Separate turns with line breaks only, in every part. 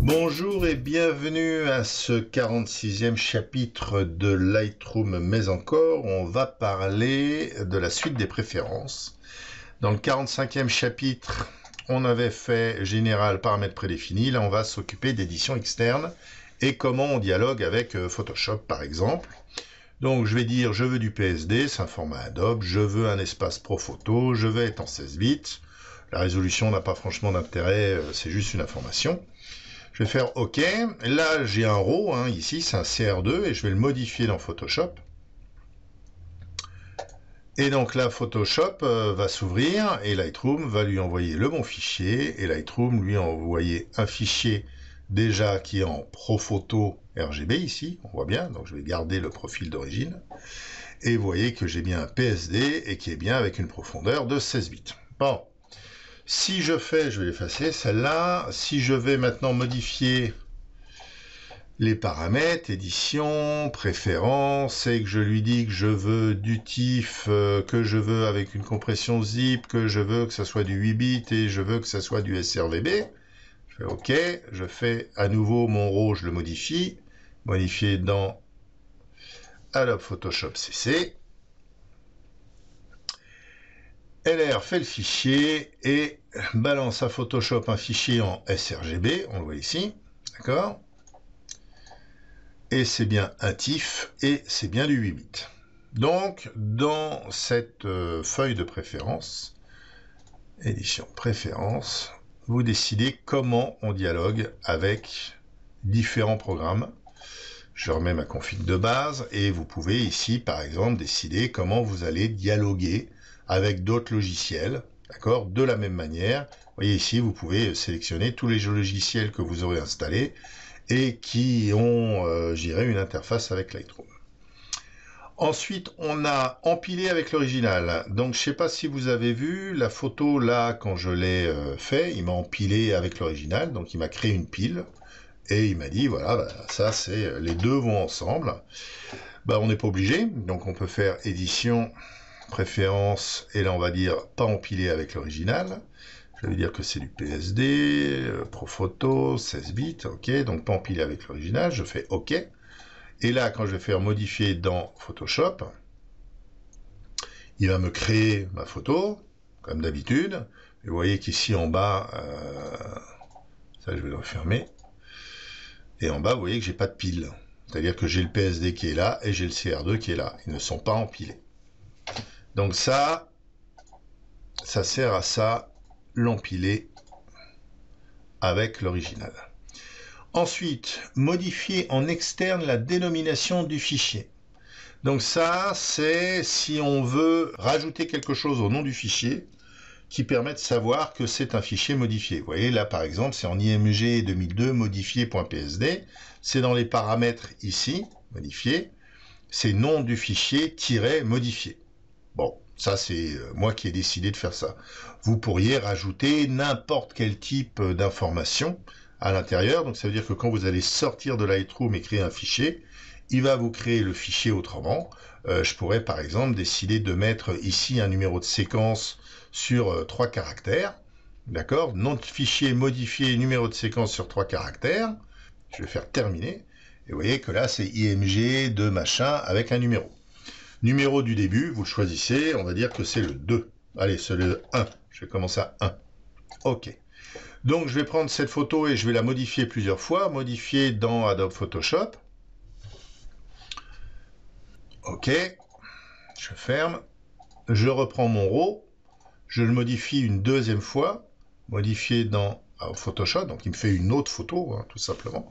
Bonjour et bienvenue à ce 46e chapitre de Lightroom, mais encore, on va parler de la suite des préférences. Dans le 45e chapitre, on avait fait général, paramètres prédéfinis. Là, on va s'occuper d'édition externe et comment on dialogue avec Photoshop, par exemple. Donc, je vais dire, je veux du PSD, c'est un format Adobe, je veux un espace Pro Photo, je veux être en 16 bits. La résolution n'a pas franchement d'intérêt, c'est juste une information. Je vais faire OK. Là, j'ai un RAW, ici, c'est un CR2, et je vais le modifier dans Photoshop. Et donc là, Photoshop va s'ouvrir, et Lightroom va lui envoyer le bon fichier, et Lightroom lui a envoyé un fichier déjà qui est en Pro Photo RGB ici, on voit bien, donc je vais garder le profil d'origine. Et vous voyez que j'ai bien un PSD, et qui est bien avec une profondeur de 16 bits. Bon. Si je fais, je vais l'effacer, celle-là. Si je vais maintenant modifier les paramètres, édition, préférence, et que je lui dis que je veux du TIFF, que je veux avec une compression zip, que je veux que ça soit du 8 bits et je veux que ça soit du sRVB, je fais OK, je fais à nouveau mon RAW, je le modifie, modifier dans Adobe Photoshop CC. LR fait le fichier et balance à Photoshop un fichier en sRGB, on le voit ici, d'accord? Et c'est bien un TIFF et c'est bien du 8 bits. Donc, dans cette feuille de préférence, édition préférence, vous décidez comment on dialogue avec différents programmes. Je remets ma config de base et vous pouvez ici, par exemple, décider comment vous allez dialoguer avec d'autres logiciels, d'accord, de la même manière. Vous voyez ici, vous pouvez sélectionner tous les logiciels que vous aurez installés et qui ont, j'irai, une interface avec Lightroom. Ensuite, on a empilé avec l'original. Donc, je ne sais pas si vous avez vu la photo là, quand je l'ai fait, il m'a empilé avec l'original, donc il m'a créé une pile et il m'a dit, voilà, ça c'est, les deux vont ensemble. On n'est pas obligé, donc on peut faire édition, préférence, et là on va dire pas empilé avec l'original. Je vais dire que c'est du PSD, Pro Photo, 16 bits, ok, donc pas empilé avec l'original, je fais OK. Et là, quand je vais faire modifier dans Photoshop, il va me créer ma photo, comme d'habitude. Et vous voyez qu'ici en bas, ça je vais le refermer, et en bas vous voyez que j'ai pas de pile. C'est-à-dire que j'ai le PSD qui est là, et j'ai le CR2 qui est là. Ils ne sont pas empilés. Donc ça sert à ça, l'empiler avec l'original. Ensuite, modifier en externe la dénomination du fichier. Donc ça, c'est si on veut rajouter quelque chose au nom du fichier qui permet de savoir que c'est un fichier modifié. Vous voyez, là par exemple, c'est en IMG 2002 modifié.psd. C'est dans les paramètres ici, modifié. C'est nom du fichier modifié. Bon, ça c'est moi qui ai décidé de faire ça. Vous pourriez rajouter n'importe quel type d'information à l'intérieur. Donc ça veut dire que quand vous allez sortir de Lightroom et créer un fichier, il va vous créer le fichier autrement. Je pourrais par exemple décider de mettre ici un numéro de séquence sur 3 caractères. D'accord? Nom de fichier modifié, numéro de séquence sur 3 caractères. Je vais faire terminer. Et vous voyez que là c'est IMG de machin avec un numéro. Numéro du début, vous le choisissez, on va dire que c'est le 2. Allez, c'est le 1. Je vais commencer à 1. OK. Donc, je vais prendre cette photo et je vais la modifier plusieurs fois. Modifier dans Adobe Photoshop. OK. Je ferme. Je reprends mon RAW. Je le modifie une deuxième fois. Modifier dans Photoshop. Donc, il me fait une autre photo, tout simplement.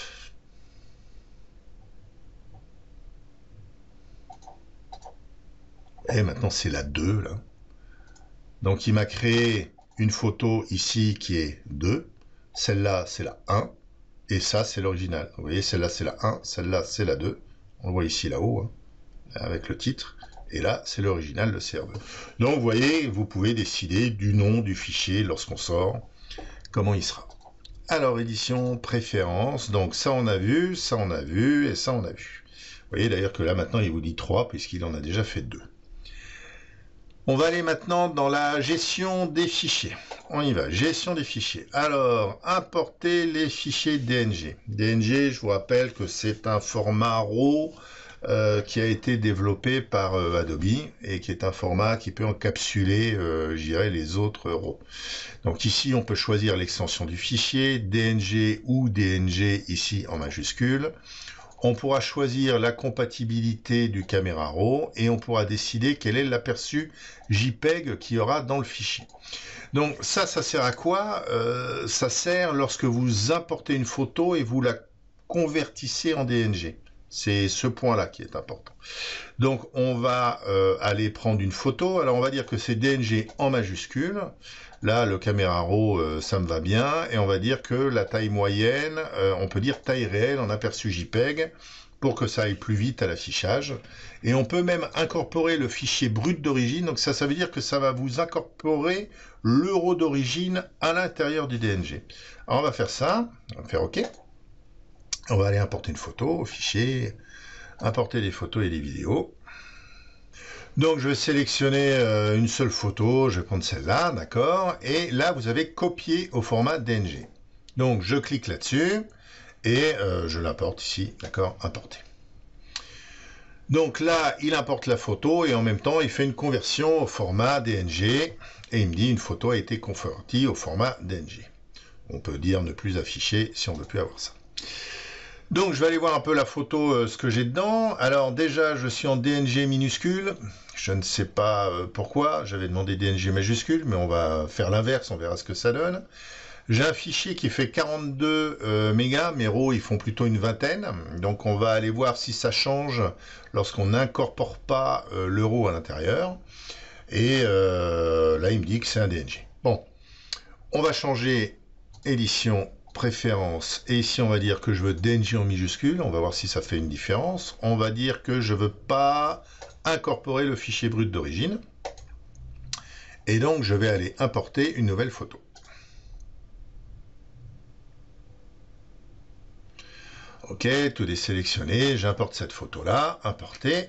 Et maintenant, c'est la 2, là. Donc, il m'a créé une photo ici qui est 2. Celle-là, c'est la 1. Et ça, c'est l'original. Vous voyez, celle-là, c'est la 1. Celle-là, c'est la 2. On le voit ici, là-haut, avec le titre. Et là, c'est l'original, le CR2. Donc, vous voyez, vous pouvez décider du nom du fichier lorsqu'on sort, comment il sera. Alors, édition, préférence. Donc, ça, on a vu, ça, on a vu, et ça, on a vu. Vous voyez d'ailleurs que là, maintenant, il vous dit 3, puisqu'il en a déjà fait 2. On va aller maintenant dans la gestion des fichiers. on y va. Gestion des fichiers. Alors, importer les fichiers DNG. DNG, je vous rappelle que c'est un format RAW qui a été développé par Adobe et qui est un format qui peut encapsuler, je dirais, les autres RAW. Donc ici, on peut choisir l'extension du fichier, DNG ou DNG ici en majuscule. On pourra choisir la compatibilité du caméra RAW et on pourra décider quel est l'aperçu JPEG qu'il y aura dans le fichier. Donc ça sert à quoi? Ça sert lorsque vous importez une photo et vous la convertissez en DNG. C'est ce point-là qui est important. Donc on va aller prendre une photo. Alors on va dire que c'est DNG en majuscule. Là, le caméra RAW, ça me va bien. Et on va dire que la taille moyenne, on peut dire taille réelle en aperçu JPEG pour que ça aille plus vite à l'affichage. Et on peut même incorporer le fichier brut d'origine. Donc ça veut dire que ça va vous incorporer le RAW d'origine à l'intérieur du DNG. Alors on va faire ça. On va faire OK. On va aller importer une photo, fichier, importer des photos et des vidéos. Donc je vais sélectionner une seule photo, je vais prendre celle-là, d'accord. Et là, vous avez copié au format DNG. Donc je clique là-dessus et je l'importe ici, d'accord, importer. Donc là, il importe la photo et en même temps, il fait une conversion au format DNG et il me dit une photo a été convertie au format DNG. On peut dire ne plus afficher si on ne veut plus avoir ça. Donc je vais aller voir un peu la photo, ce que j'ai dedans. Alors déjà je suis en DNG minuscule, je ne sais pas pourquoi, j'avais demandé DNG majuscule, mais on va faire l'inverse, on verra ce que ça donne. J'ai un fichier qui fait 42 mégas, mes RAW ils font plutôt une vingtaine, donc on va aller voir si ça change lorsqu'on n'incorpore pas le RAW à l'intérieur. Et là il me dit que c'est un DNG. Bon, on va changer édition préférence, et ici on va dire que je veux DNG en minuscule, on va voir si ça fait une différence. On va dire que je veux pas incorporer le fichier brut d'origine, et donc je vais aller importer une nouvelle photo. Ok, tout est sélectionné, j'importe cette photo là, importer.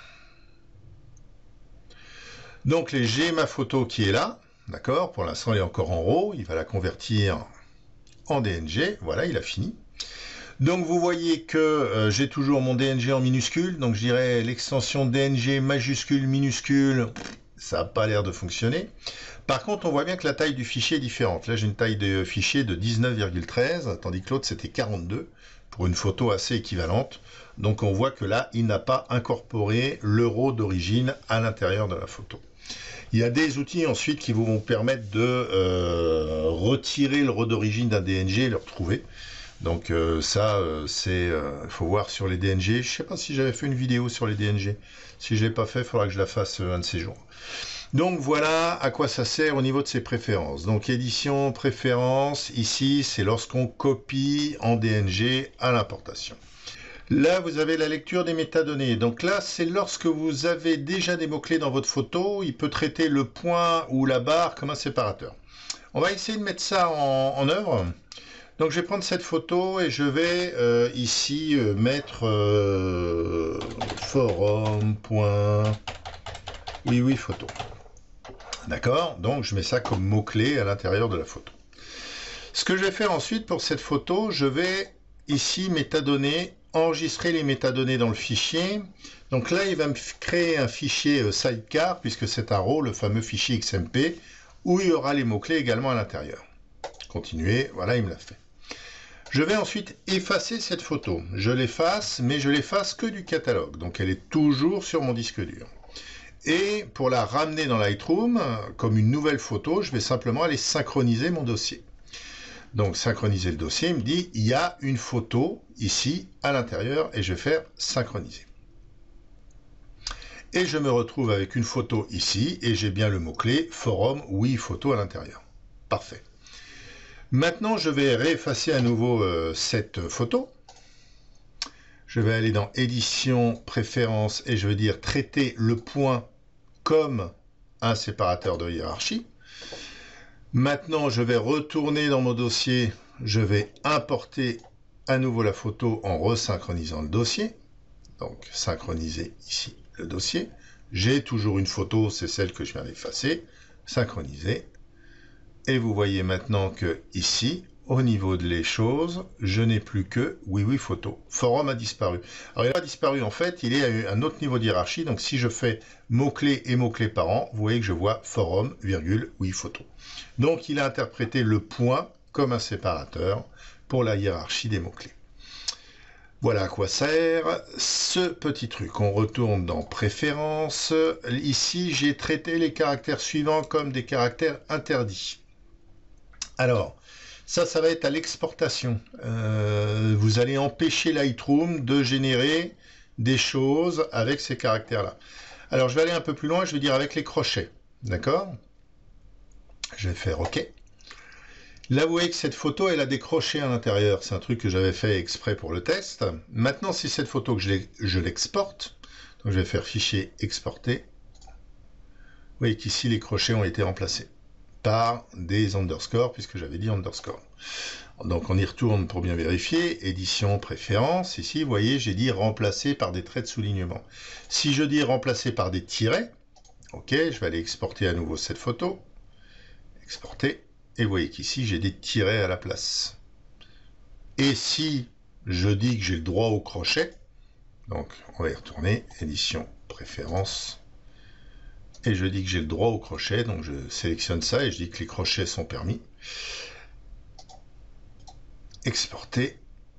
Donc j'ai ma photo qui est là, d'accord, pour l'instant elle est encore en RAW, il va la convertir en DNG, voilà, il a fini. Donc vous voyez que j'ai toujours mon DNG en minuscule, donc je dirais l'extension DNG majuscule minuscule, ça n'a pas l'air de fonctionner. Par contre, on voit bien que la taille du fichier est différente. Là, j'ai une taille de fichier de 19,13, tandis que l'autre c'était 42, pour une photo assez équivalente. Donc on voit que là, il n'a pas incorporé le RAW d'origine à l'intérieur de la photo. Il y a des outils ensuite qui vont permettre de retirer le RAW d'origine d'un DNG et le retrouver. Donc ça, il faut voir sur les DNG. Je ne sais pas si j'avais fait une vidéo sur les DNG. Si je ne l'ai pas fait, il faudra que je la fasse un de ces jours. Donc voilà à quoi ça sert au niveau de ses préférences. Donc édition, préférences, ici c'est lorsqu'on copie en DNG à l'importation. Là, vous avez la lecture des métadonnées. Donc là, c'est lorsque vous avez déjà des mots-clés dans votre photo, il peut traiter le point ou la barre comme un séparateur. On va essayer de mettre ça en œuvre. Donc je vais prendre cette photo et je vais ici mettre forum.oui photo. D'accord? Donc je mets ça comme mot-clé à l'intérieur de la photo. Ce que je vais faire ensuite pour cette photo, je vais ici métadonnées, enregistrer les métadonnées dans le fichier. Donc là, il va me créer un fichier sidecar, puisque c'est un RAW, le fameux fichier XMP, où il y aura les mots-clés également à l'intérieur. Continuer, voilà, il me l'a fait. Je vais ensuite effacer cette photo. Je l'efface, mais je l'efface que du catalogue. Donc elle est toujours sur mon disque dur. Et pour la ramener dans Lightroom, comme une nouvelle photo, je vais simplement aller synchroniser mon dossier. Donc synchroniser le dossier, il me dit il y a une photo ici à l'intérieur et je vais faire synchroniser. Et je me retrouve avec une photo ici et j'ai bien le mot-clé forum oui photo à l'intérieur. Parfait. Maintenant je vais réeffacer à nouveau cette photo. Je vais aller dans édition, préférences et je vais dire traiter le point comme un séparateur de hiérarchie. Maintenant, je vais retourner dans mon dossier, je vais importer à nouveau la photo en resynchronisant le dossier. Donc, synchroniser ici le dossier. J'ai toujours une photo, c'est celle que je viens d'effacer. Synchroniser. Et vous voyez maintenant que ici, au niveau de les choses, je n'ai plus que Oui Photo. Forum a disparu. Alors il a disparu en fait, il est à un autre niveau de hiérarchie. Donc si je fais mots-clés et mots-clés parents, vous voyez que je vois Forum, virgule, Oui Photo. Donc il a interprété le point comme un séparateur pour la hiérarchie des mots-clés. Voilà à quoi sert ce petit truc. On retourne dans Préférences. Ici, j'ai traité les caractères suivants comme des caractères interdits. Alors, ça va être à l'exportation. Vous allez empêcher Lightroom de générer des choses avec ces caractères-là. Alors, je vais aller un peu plus loin, je vais dire avec les crochets. D'accord? Je vais faire OK. Là, vous voyez que cette photo, elle a des crochets à l'intérieur. C'est un truc que j'avais fait exprès pour le test. Maintenant, si cette photo que je l'exporte, donc je vais faire Fichier, Exporter. Vous voyez qu'ici, les crochets ont été remplacés par des underscores, puisque j'avais dit underscore. Donc on y retourne pour bien vérifier. Édition, Préférences. Ici, vous voyez, j'ai dit remplacer par des traits de soulignement. Si je dis remplacer par des tirets, OK, je vais aller exporter à nouveau cette photo. Exporter. Et vous voyez qu'ici, j'ai des tirets à la place. Et si je dis que j'ai le droit au crochet, donc on va y retourner, Édition, Préférences. Et je dis que j'ai le droit au crochet, donc je sélectionne ça et je dis que les crochets sont permis. Exporter.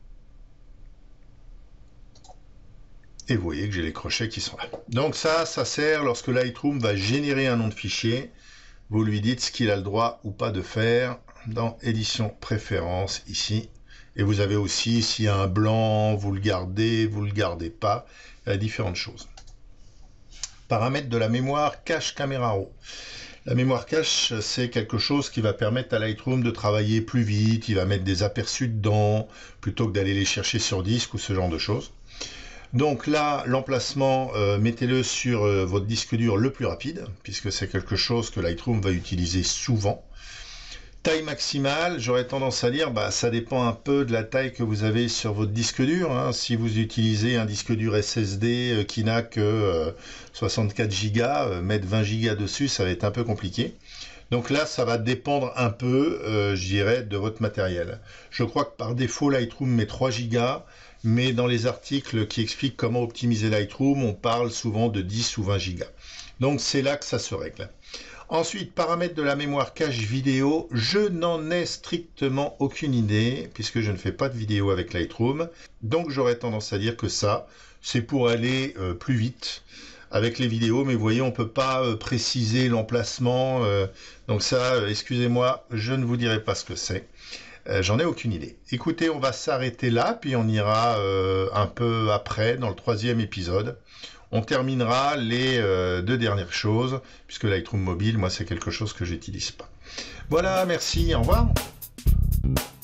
Et vous voyez que j'ai les crochets qui sont là. Donc ça sert lorsque Lightroom va générer un nom de fichier. Vous lui dites ce qu'il a le droit ou pas de faire dans Édition, Préférences, ici. Et vous avez aussi, s'il y a un blanc, vous le gardez pas. Il y a différentes choses. Paramètres de la mémoire cache caméra raw. La mémoire cache, c'est quelque chose qui va permettre à Lightroom de travailler plus vite. Il va mettre des aperçus dedans, plutôt que d'aller les chercher sur disque ou ce genre de choses. Donc là, l'emplacement, mettez-le sur votre disque dur le plus rapide, puisque c'est quelque chose que Lightroom va utiliser souvent. Taille maximale, j'aurais tendance à dire, ça dépend un peu de la taille que vous avez sur votre disque dur. Hein. Si vous utilisez un disque dur SSD qui n'a que 64 Go, mettre 20 Go dessus, ça va être un peu compliqué. Donc là, ça va dépendre un peu, je dirais, de votre matériel. Je crois que par défaut, Lightroom met 3 Go, mais dans les articles qui expliquent comment optimiser Lightroom, on parle souvent de 10 ou 20 Go. Donc c'est là que ça se règle. Ensuite, paramètres de la mémoire cache vidéo, je n'en ai strictement aucune idée, puisque je ne fais pas de vidéo avec Lightroom. Donc j'aurais tendance à dire que ça, c'est pour aller plus vite avec les vidéos, mais vous voyez, on ne peut pas préciser l'emplacement. Donc ça, excusez-moi, je ne vous dirai pas ce que c'est. J'en ai aucune idée. Écoutez, on va s'arrêter là, puis on ira un peu après, dans le 3e épisode. On terminera les 2 dernières choses, puisque Lightroom Mobile, moi, c'est quelque chose que j'utilise pas. Voilà, merci, au revoir.